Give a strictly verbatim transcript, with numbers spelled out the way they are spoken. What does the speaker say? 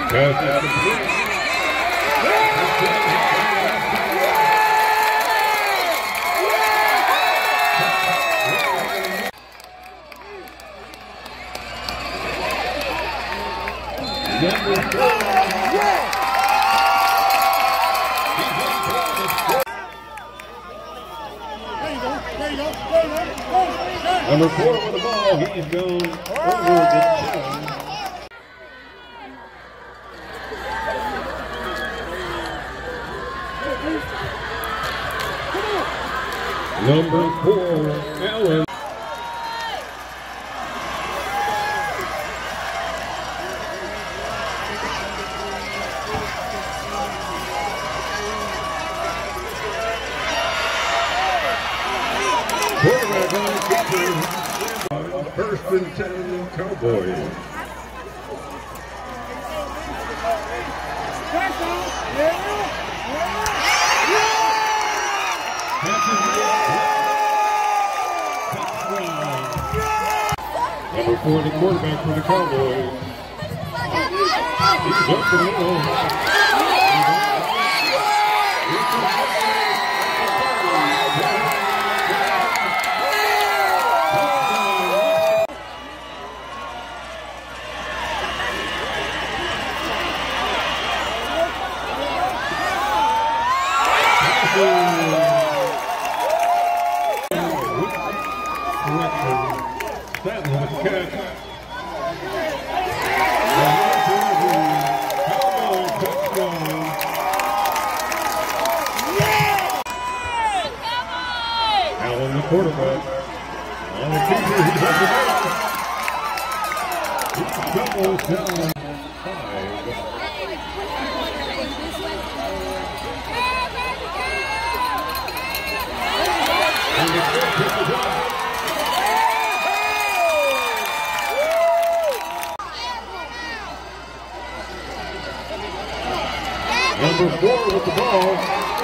Pass out of play. Number four. Number four with the ball, he's gone over the ten. Number four, Allen. Quarterback on the kicker. First and ten, Cowboys. Number four, the quarterback for the Cowboys. He's up the middle. Stanton with the catch. Cowboys touchdown. Allen the quarterback. On the kicker, he's up the middle. He doubles down five. And the kick is up. Number four with the ball.